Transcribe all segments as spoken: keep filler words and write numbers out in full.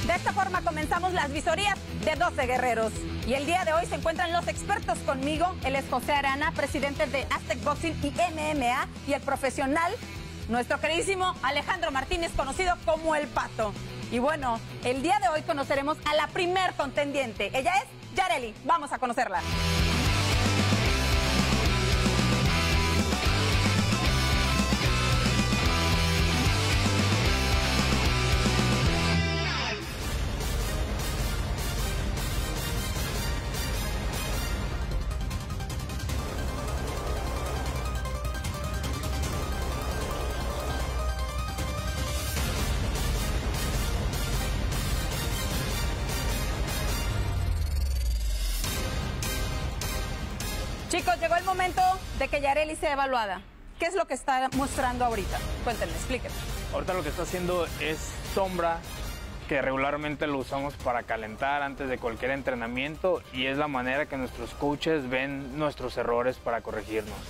De esta forma comenzamos las visorías de doce guerreros. Y el día de hoy se encuentran los expertos conmigo. Él es José Arana, presidente de Aztec Boxing y M M A. Y el profesional, nuestro queridísimo Alejandro Martínez, conocido como El Pato. Y bueno, el día de hoy conoceremos a la primer contendiente. Ella es Yareli. Vamos a conocerla. Chicos, llegó el momento de que Yareli sea evaluada. ¿Qué es lo que está mostrando ahorita? Cuéntenme, explíquenme. Ahorita lo que está haciendo es sombra, que regularmente lo usamos para calentar antes de cualquier entrenamiento y es la manera que nuestros coaches ven nuestros errores para corregirnos.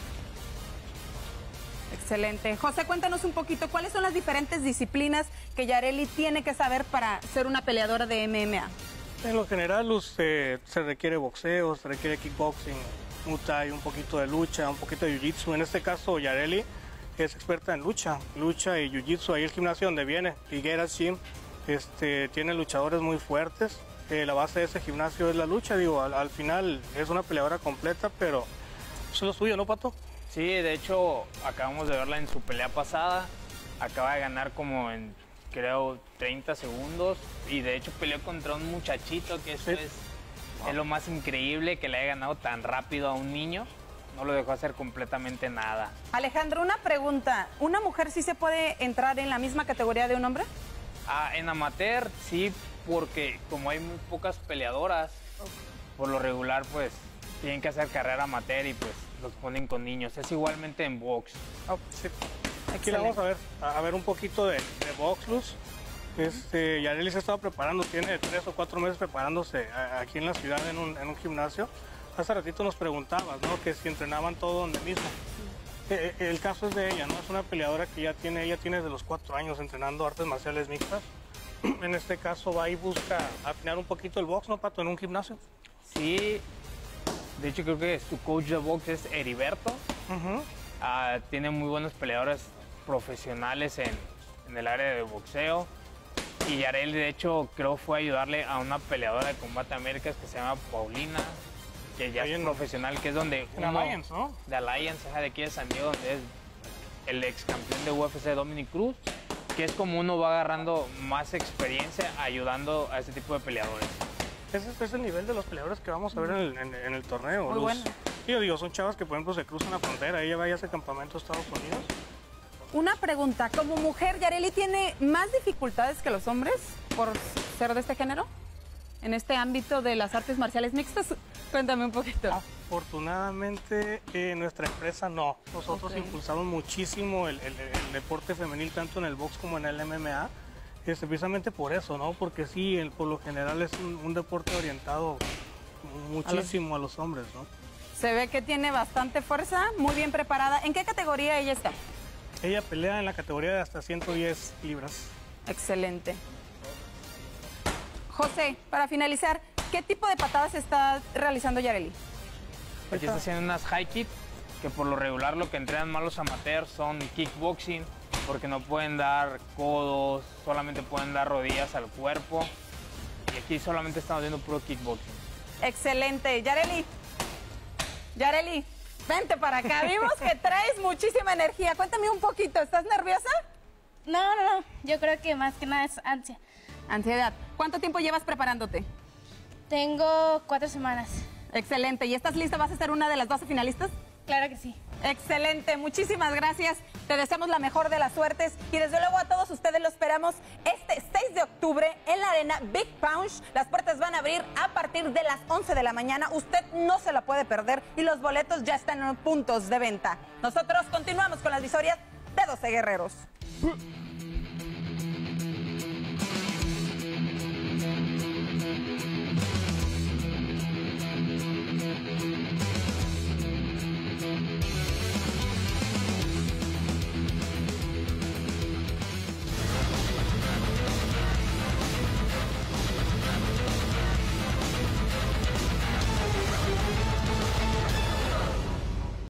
Excelente. José, cuéntanos un poquito, ¿cuáles son las diferentes disciplinas que Yareli tiene que saber para ser una peleadora de M M A? En lo general usted, se requiere boxeo, se requiere kickboxing, Muay Thai, un poquito de lucha, un poquito de jiu-jitsu. En este caso, Yareli es experta en lucha, lucha y jiu-jitsu. Ahí el gimnasio donde viene, Higueras Gym, este, tiene luchadores muy fuertes. Eh, la base de ese gimnasio es la lucha. Digo, al, al final es una peleadora completa, pero eso es lo suyo, ¿no, Pato? Sí, de hecho, acabamos de verla en su pelea pasada. Acaba de ganar como en, creo, treinta segundos. Y de hecho peleó contra un muchachito, que eso sí. es... Es lo más increíble, que le haya ganado tan rápido a un niño. No lo dejó hacer completamente nada. Alejandro, una pregunta. ¿Una mujer sí se puede entrar en la misma categoría de un hombre? Ah, en amateur sí, porque como hay muy pocas peleadoras, okay. por lo regular pues tienen que hacer carrera amateur y pues los ponen con niños. Es igualmente en box. Oh, sí. Aquí la vamos a ver, a ver un poquito de, de box, Luz. Este, Yareli se estaba preparando, tiene tres o cuatro meses preparándose aquí en la ciudad en un, en un gimnasio. Hace ratito nos preguntabas, ¿no? Que si entrenaban todo donde mismo. Eh, el caso es de ella, ¿no? Es una peleadora que ya tiene, ella tiene desde los cuatro años entrenando artes marciales mixtas. En este caso va y busca afinar un poquito el box, ¿no, Pato? En un gimnasio. Sí, de hecho creo que su coach de box es Heriberto. Uh-huh. uh, tiene muy buenos peleadores profesionales en, en el área de boxeo. Y Yareli, de hecho, creo fue a ayudarle a una peleadora de Combate Américas que se llama Paulina, que ya Ahí es en, profesional, que es donde... En uno, Alliance, ¿no? De Alliance, de aquí de San Diego, donde es el ex campeón de U F C, Dominic Cruz, que es como uno va agarrando más experiencia ayudando a ese tipo de peleadores. Ese es el nivel de los peleadores que vamos a ver en el, en, en el torneo. Muy Luz. bueno. Sí, yo digo, son chavas que, por ejemplo, se cruzan la frontera, ella va a ese campamento a Estados Unidos. Una pregunta, como mujer, ¿Yareli tiene más dificultades que los hombres por ser de este género? En este ámbito de las artes marciales mixtas, cuéntame un poquito. Afortunadamente, eh, nuestra empresa no. Nosotros okay. impulsamos muchísimo el, el, el deporte femenil, tanto en el box como en el M M A. Es precisamente por eso, ¿no? Porque sí, el, por lo general es un, un deporte orientado muchísimo a los, a los hombres, ¿no? Se ve que tiene bastante fuerza, muy bien preparada. ¿En qué categoría ella está? Ella pelea en la categoría de hasta ciento diez libras. Excelente. José, para finalizar, ¿qué tipo de patadas está realizando Yareli? Aquí está haciendo unas high kick, que por lo regular lo que entrenan más los amateurs son kickboxing, porque no pueden dar codos, solamente pueden dar rodillas al cuerpo. Y aquí solamente estamos haciendo puro kickboxing. Excelente. Yareli. Yareli. Vente para acá, vimos que traes muchísima energía. Cuéntame un poquito, ¿estás nerviosa? No, no, no, yo creo que más que nada es ansia. Ansiedad. ¿Cuánto tiempo llevas preparándote? Tengo cuatro semanas. Excelente, ¿y estás lista? ¿Vas a ser una de las doce finalistas? Claro que sí. Excelente, muchísimas gracias. Te deseamos la mejor de las suertes y desde luego a todos ustedes lo esperamos este seis de octubre en la arena Big Punch. Las puertas van a abrir a partir de las once de la mañana. Usted no se la puede perder y los boletos ya están en puntos de venta. Nosotros continuamos con las visorías de doce guerreros.